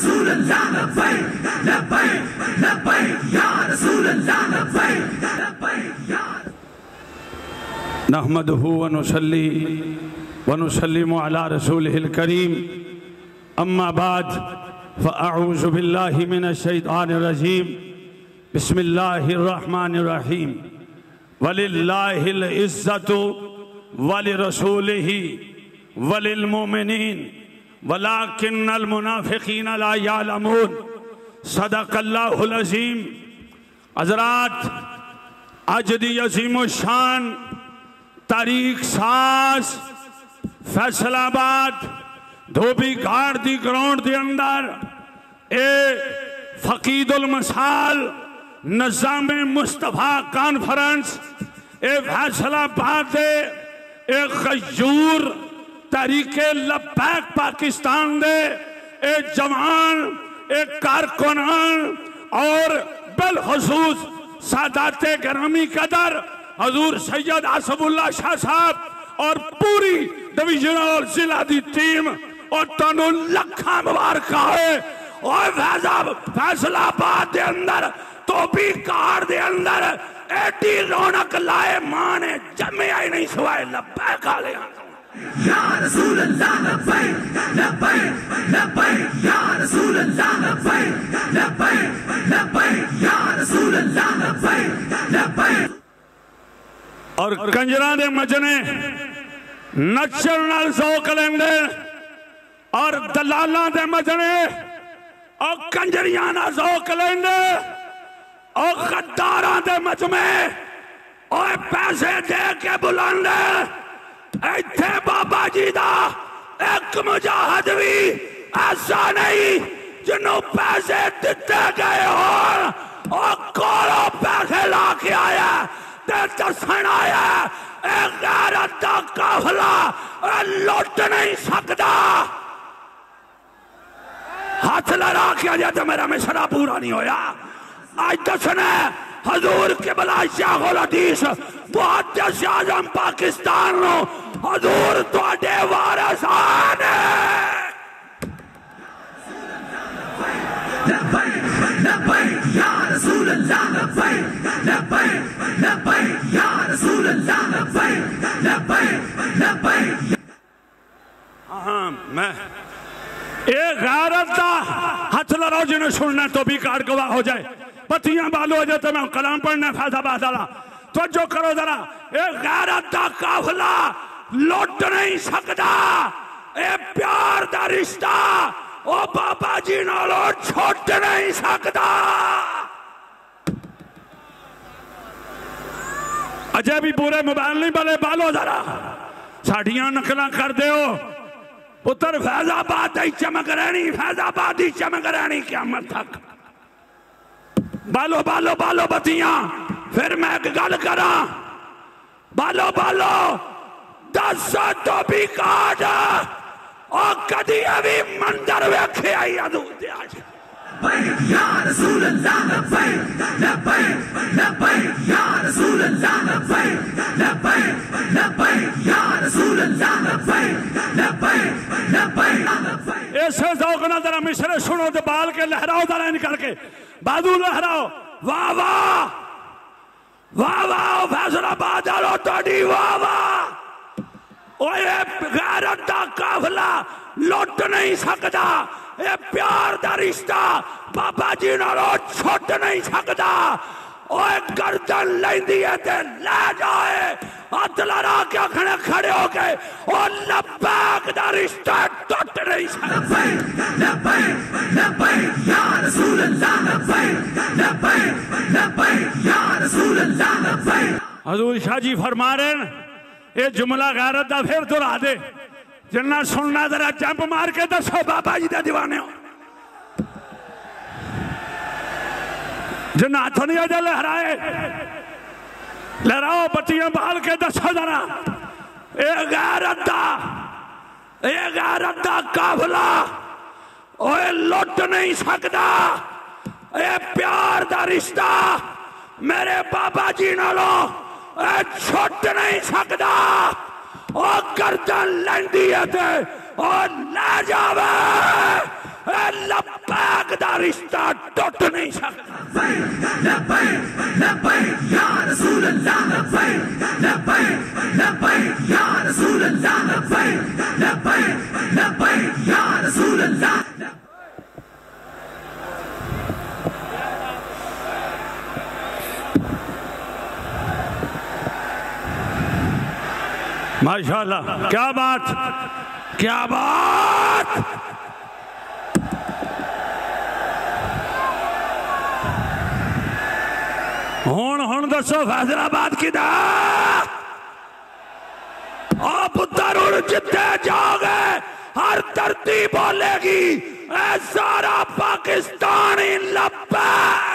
रसूल अल्लाह लब्बैक लब्बैक लब्बैक या रसूल अल्लाह लब्बैक लब्बैक या नहमदुहु व नुसल्ली व नुसल्लिमु अला रसूलिहिल करीम अम्मा बाद फ़अऊज़ु बिल्लाहि मिनश शैतानिर रजीम बिस्मिल्लाहिर रहमानिर रहीम वलिल्लाहिल इज़्ज़तु वलिरसूलिही वलिल मोमिनीन वलाकिन्नल मुनाफ़िक़ीन ला यअलमून सदक़ल्लाहुल अज़ीम। हज़रात, अज दी अज़ीम शान तारीख साज फैसलाबाद धोबी घाट दी ग्राउंड के अंदर ए फकीदुल मसाल नज़ाम मुस्तफ़ा कॉन्फ्रेंस ए फैसलाबाद दे ए गयूर तरीके लब्बैक पाकिस्तान दे ए जवान ए कारकुनान और बिलखुसूस सादाते गिरामी कदर हजूर सैयद आसफुल्लाह शाह साहब और पूरी डिविजनल और जिला दी टीम और तनु लखा मुबारक है। और फैसलाबाद के अंदर तोबी कार दे अंदर एडी रौनक लाए मां ने जमे ही नहीं सुवाए लब्बैक आले या रसूल अल्लाह लब्बैक लब्बैक लब्बैक या रसूल अल्लाह लब्बैक लब्बैक लब्बैक या रसूल अल्लाह लब्बैक लब्बैक। और कंजरा दे मजने नचन नाल ज़ौक़ लेंदे और दलालां दे मजने और कंजरियां नाल ज़ौक़ लेंदे और गद्दारां दे मजमे और पैसे दे के बुलांदे। इत्थे बाबा जी दा एक मुजाहिद भी ऐसा नहीं जिन्हों पैसे दिते गए हो और कोलों पैसे ला के आया दसन आया गैरत दा काफिला लुट नहीं सकता। हाथ लड़ा के अजय तो मेरा मिसरा पूरा नहीं होया। आज दसना हजूर के बला शाहुल हदीस मुहद्दिस आज़म पाकिस्तान नो हजूर तुहाडे वारिस आने। लब्बैक लब्बैक या रसूल अल्लाह लब्बैक लब्बैक लब्बैक या रसूल अल्लाह लब्बैक लब्बैक लब्बैक। हाँ, मैं एक गैरत दा हाथ लड़ाओ जिन्हें सुनना तो भी कार गवाह हो जाए। पतियां बालो हो जाए तो मैं कलाम पढ़ना फैज़ाबाद वाला तो जो करो जरा। एक गैरत दा काफिला लुट नहीं सकता। ए प्यार दा रिश्ता ओ बाबा जी नालों छुट नहीं सकता। अजय भी पूरे मोबाइल नहीं बले बालो जरा साड़ियां नकल कर दो पुत्र। फैजाबाद ही चमक रहनी, फैजाबाद ही चमक रहनी क़यामत तक। बालो बालो बालो बतियां। फिर मैं एक गल करा बालो बालो 10 तो भी काट और कदी अभी मंदिर वेखे आई अदूर आज या रसूल अल्लाह लब्बैक लब्बैक लब्बैक या रसूल अल्लाह लब्बैक लब्बैक लब्बैक या रसूल अल्लाह लब्बैक लब्बैक लब्बैक। ऐसे ज़ौक़ ना जरा मिसरे सुनो तो बाल के लहराओ जरा निकल के बाजू लहराओ। वाह वाह वाह वाह फैसलाबाद आलो तोड़ी वाह वाह। ओए गैरत दा काफिला लुट नहीं सकता। ये प्यार दा रिश्ता बाबा जी नालों छुट नहीं सकता। ओए गर्दन लेंदी है ते ले जाए हाथ लड़ा के खड़े खड़े हो गए और लब्बैक दा रिश्ता टूट नहीं सकता। लब्बैक लब्बैक लब्बैक या रसूल अल्लाह लब्बैक लब्बैक लब्बैक या रसूल अल्लाह लब्बैक। हजूर शाह जी फरमा रहे हैं ये जुमला गैरत दा फिर दोहरा दे जिन्ना सुनना जरा जंप मार के दसो बाबा जी दे दीवाने हो। जिन्ना हाथ नहीं अजे लहराए लहराओ बत्तियां बाल के दसो जरा। ए गैरत दा काफिला ओए लुट नहीं सकता। ए प्यार दा रिश्ता मेरे बाबा जी नालों छुट नहीं सकता। और गर्दन लेंदी है और ले जावे लब्बैक तेरा रिश्ता टूट नहीं सकता। लब्बैक लब्बैक या रसूल अल्लाह, लब्बैक लब्बैक लब्बैक या रसूल अल्लाह, लब्बैक लब्बैक लब्बैक या रसूल अल्लाह। माशाअल्लाह, क्या बात, क्या बात। हुण दसो फैसलाबाद किदा पुत्र हुण जिथे जाओगे हर धरती बोलेगी ऐ सारा पाकिस्तानी लब्बैक।